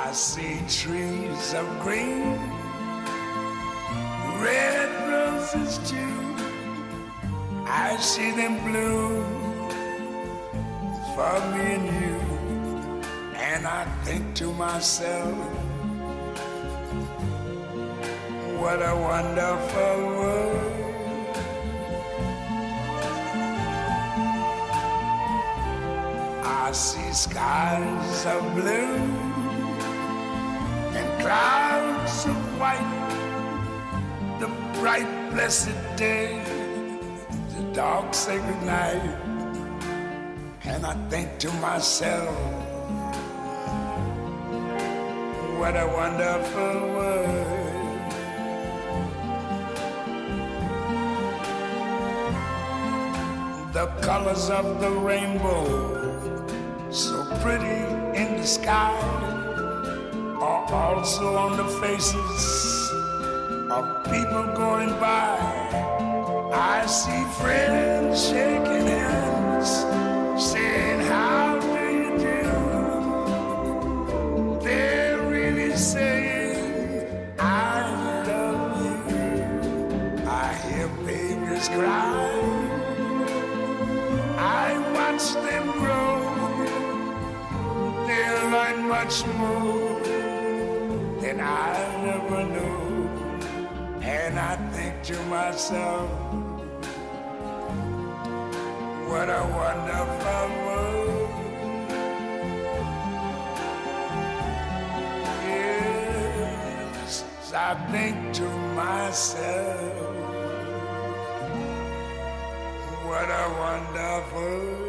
I see trees of green, red roses too. I see them bloom for me and you. And I think to myself, what a wonderful world. I see skies of blue and clouds of white, the bright blessed day, the dark sacred night. And I think to myself, what a wonderful world. The colors of the rainbow, so pretty in the sky, are also on the faces of people going by. I see friends shaking hands, saying, how do you do? They're really saying, I love you. I hear babies cry, I watch them grow. They'll learn much more than I never knew. And I think to myself, what a wonderful world. Yes, I think to myself, what a wonderful world.